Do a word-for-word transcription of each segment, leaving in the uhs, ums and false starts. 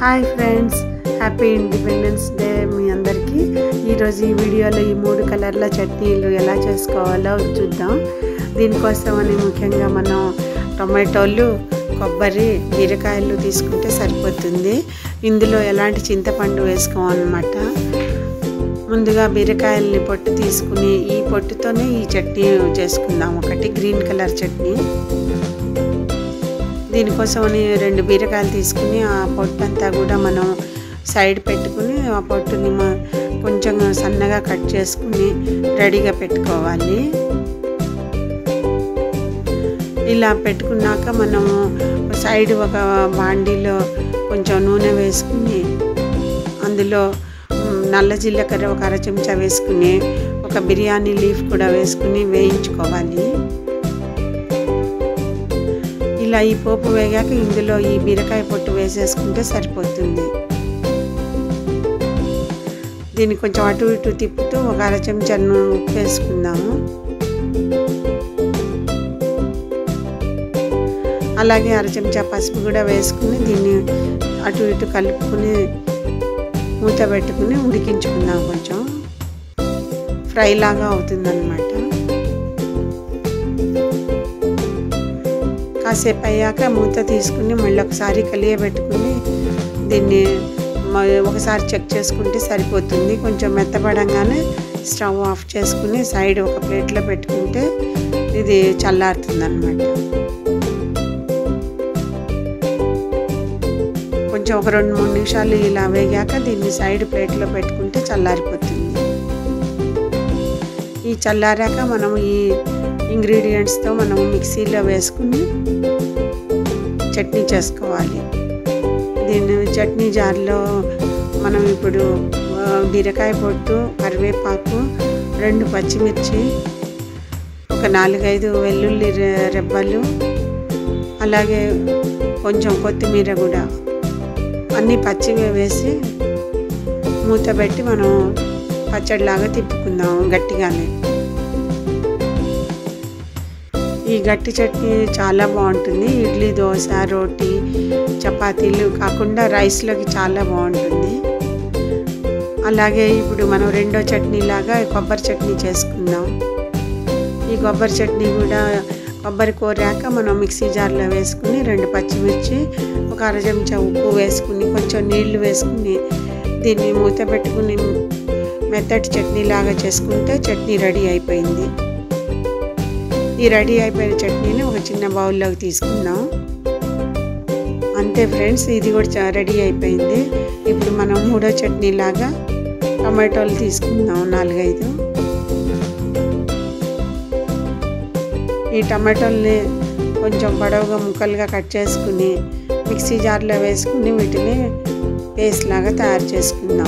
Hi friends, happy independence day మీ అందరికీ. ఈరోజు ఈ వీడియోలో ఈ మూడు కలర్ల చట్నీలు ఎలా చేసుకోవాలో చూద్దాం. దీనికోసమని ముఖ్యంగా మనం టొమాటోలు, కొబ్బరి, బీరకాయలు తీసుకుంటే సరిపోతుంది. ఇందులో ఎలాంటి చింతపండు వేసుకోవాలన్నమాట. ముందుగా బీరకాయలని పొట్టు తీసుకుని ఈ పొట్టుతోనే ఈ చట్నీ చేసుకుందాం. ఒకటి గ్రీన్ కలర్ చట్నీ. దీనికోసమని రెండు బీరకాయలు తీసుకుని ఆ పొట్టు అంతా కూడా మనం సైడ్ పెట్టుకుని ఆ పొట్టుని కొంచెం సన్నగా కట్ చేసుకుని రెడీగా పెట్టుకోవాలి. ఇలా పెట్టుకున్నాక మనము సైడ్ ఒక బాండీలో కొంచెం నూనె వేసుకుని అందులో నల్ల జీలకర్ర ఒక అర చెంచా వేసుకుని ఒక బిర్యానీ లీఫ్ కూడా వేసుకుని వేయించుకోవాలి. ఇలా ఈ పోపు వేగాక ఇందులో ఈ బీరకాయ పొట్టు వేసేసుకుంటే సరిపోతుంది. దీన్ని కొంచెం అటు ఇటు తిప్పుతూ ఒక అర చెంచా ఉప్పు వేసుకుందాము. అలాగే అర చెంచా పసుపు కూడా వేసుకుని దీన్ని అటు ఇటు కలుపుకుని మూత పెట్టుకుని ఉడికించుకుందాం. కొంచెం ఫ్రై లాగా అవుతుందన్నమాట. కాసేపు అయ్యాక మూత తీసుకుని మళ్ళీ ఒకసారి కలియబెట్టుకుని దీన్ని ఒకసారి చెక్ చేసుకుంటే సరిపోతుంది. కొంచెం మెత్తపడంగానే స్టవ్ ఆఫ్ చేసుకుని సైడ్ ఒక ప్లేట్లో పెట్టుకుంటే ఇది చల్లారుతుంది అన్నమాట. కొంచెం ఒక రెండు మూడు నిమిషాలు ఇలా వేగాక దీన్ని సైడ్ ప్లేట్లో పెట్టుకుంటే చల్లారిపోతుంది. ఈ చల్లారాక మనం ఈ ఇంగ్రీడియంట్స్తో మనం మిక్సీలో వేసుకుని చట్నీ చేసుకోవాలి. దీన్ని చట్నీ జార్లో మనం ఇప్పుడు బీరకాయ పొట్టు, కరివేపాకు, రెండు పచ్చిమిర్చి, ఒక నాలుగైదు వెల్లుల్లి రెబ్బలు, అలాగే కొంచెం కొత్తిమీర కూడా అన్నీ పచ్చివే వేసి మూత పెట్టి మనం పచ్చడిలాగా తిప్పుకుందాం గట్టిగానే. ఈ గట్టి చట్నీ చాలా బాగుంటుంది. ఇడ్లీ, దోశ, రోటీ, చపాతీలు కాకుండా రైస్లోకి చాలా బాగుంటుంది. అలాగే ఇప్పుడు మనం రెండో చట్నీ లాగా కొబ్బరి చట్నీ చేసుకుందాం. ఈ కొబ్బరి చట్నీ కూడా కొబ్బరి కోరాక మనం మిక్సీ జార్లో వేసుకుని రెండు పచ్చిమిర్చి, ఒక అర చెంచా ఉప్పు వేసుకుని కొంచెం నీళ్లు వేసుకుని దీన్ని మూత పెట్టుకుని మెత్తటి చట్నీ లాగా చేసుకుంటే చట్నీ రెడీ అయిపోయింది. ఈ రెడీ అయిపోయిన చట్నీని ఒక చిన్న బౌల్లోకి తీసుకుందాం. అంతే ఫ్రెండ్స్, ఇది కూడా రెడీ అయిపోయింది. ఇప్పుడు మనం మూడో చట్నీ లాగా టమాటోలు తీసుకుందాం నాలుగైదు. ఈ టమాటోల్ని కొంచెం పొడవుగా ముక్కలుగా కట్ చేసుకుని మిక్సీ జార్లో వేసుకుని వీటిని పేస్ట్ లాగా తయారు చేసుకుందాం.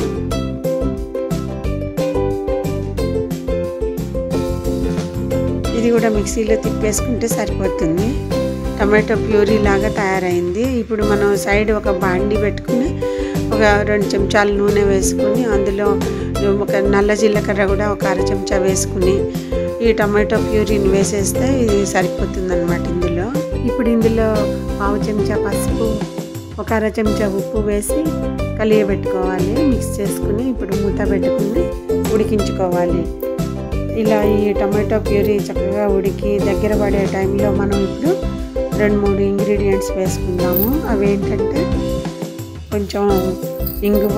ఇది కూడా మిక్సీలో తిప్పేసుకుంటే సరిపోతుంది. టమాటో ప్యూరీ లాగా తయారైంది. ఇప్పుడు మనం సైడ్ ఒక బాండీ పెట్టుకుని ఒక రెండు చెంచాలు నూనె వేసుకుని అందులో ఒక నల్ల జీలకర్ర కూడా ఒక అర చెంచా వేసుకుని ఈ టమాటో ప్యూరీని వేసేస్తే ఇది సరిపోతుంది అన్నమాట. ఇందులో ఇప్పుడు ఇందులో పావు చెంచా పసుపు, ఒక అర చెంచా ఉప్పు వేసి కలియబెట్టుకోవాలి. మిక్స్ చేసుకుని ఇప్పుడు మూత పెట్టుకుని ఉడికించుకోవాలి. ఇలా ఈ టమాటో ప్యూరీ చక్కగా ఉడికి దగ్గర పడే టైంలో మనం ఇప్పుడు రెండు మూడు ఇంగ్రీడియంట్స్ వేసుకుందాము. అవి ఏంటంటే కొంచెం ఇంగువ,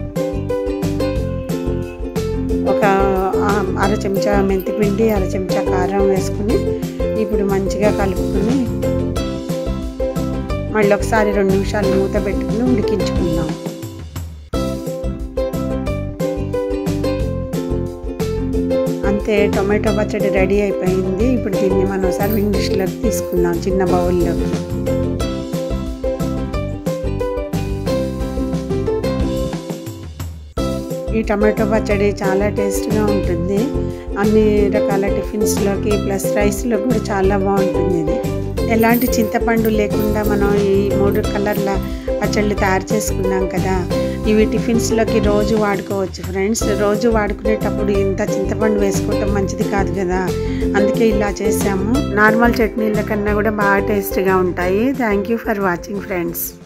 ఒక అర చెంచా మెంతిపిండి, అర చెంచా కారం వేసుకుని ఇప్పుడు మంచిగా కలుపుకుని మళ్ళీ ఒకసారి రెండు నిమిషాలు మూత పెట్టుకుని ఉడికించుకుందాం. అంతే, టొమాటో పచ్చడి రెడీ అయిపోయింది. ఇప్పుడు దీన్ని మనం సర్వింగ్ డిష్లోకి తీసుకుందాం, చిన్న బౌల్లోకి. ఈ టమాటో పచ్చడి చాలా టేస్ట్గా ఉంటుంది. అన్ని రకాల టిఫిన్స్లోకి ప్లస్ రైస్లో కూడా చాలా బాగుంటుంది. ఇది ఎలాంటి చింతపండు లేకుండా మనం ఈ మూడు కలర్ల పచ్చళ్ళు తయారు చేసుకున్నాం కదా. ఇవి టిఫిన్స్లోకి రోజు వాడుకోవచ్చు ఫ్రెండ్స్. రోజు వాడుకునేటప్పుడు ఇంత చింతపండు వేసుకోవటం మంచిది కాదు కదా, అందుకే ఇలా చేసాము. నార్మల్ చట్నీల కన్నా కూడా బాగా టేస్ట్గా ఉంటాయి. Thank you for watching friends.